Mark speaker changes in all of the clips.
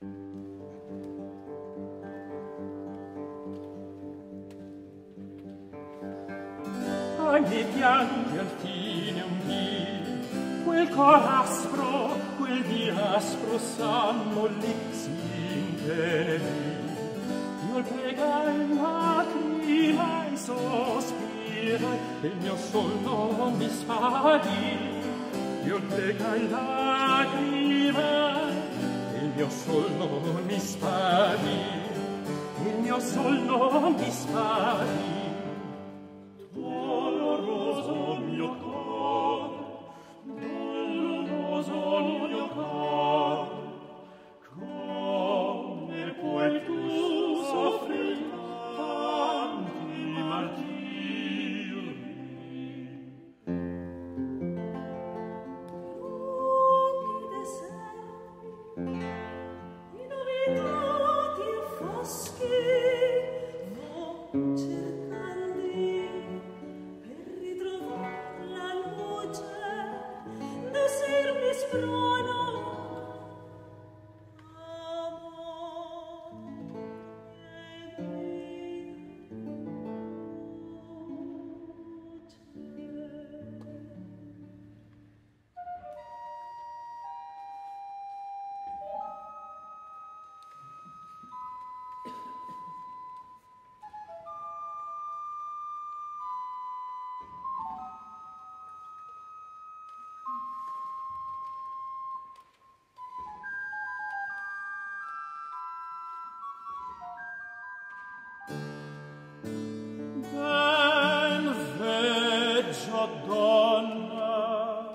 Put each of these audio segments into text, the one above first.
Speaker 1: Anche piange al fine un dì, quel cor aspro, quel di aspro s'ammollissi in tenebrì. Io pregai lacrima e sospira, e il mio sol non mi spadi. Io pregai lacrima, e il mio sol non mi spadi. Il mio sol non mi spadi. Doloroso mio cor, come puoi tu soffrir tanti martiri?
Speaker 2: Lunghi deserti, inabitati e foschi, cercandi per ritrovar la luce, desir mi sprono.
Speaker 1: Donna,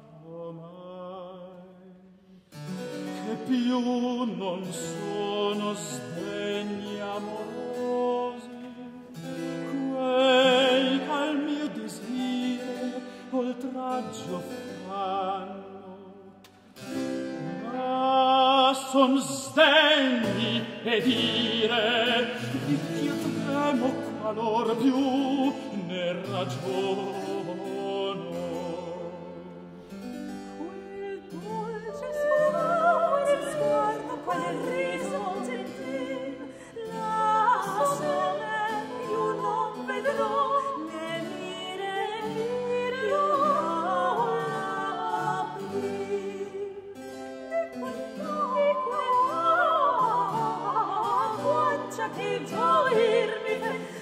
Speaker 1: ormai, che più non sono sdegni amorosi, quei ch'al mio desire oltraggio fanno, ma son sdegni ed ire, io tremo qualor più ne ragiono.
Speaker 2: Quel dolce sguardo, quel riso gentil, lassame io non vedrò, né mire io aprir. Di quella guancia che gioirmi,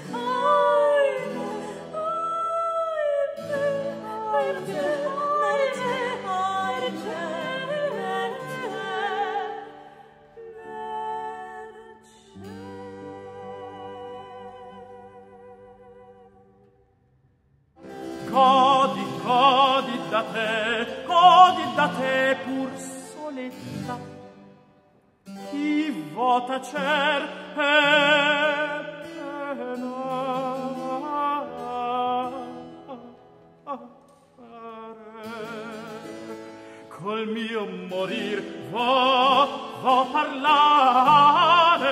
Speaker 1: Godi da te pur soletta, chi vota cer col mio morir vo parlare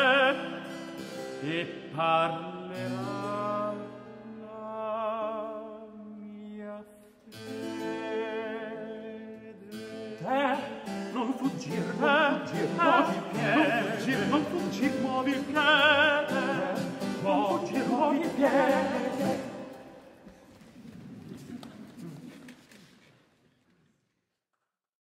Speaker 1: e parlerà la mia fede. Non fuggir, muovi il piede. Non fuggir, muovi il piede. Non fuggir, muovi il piede.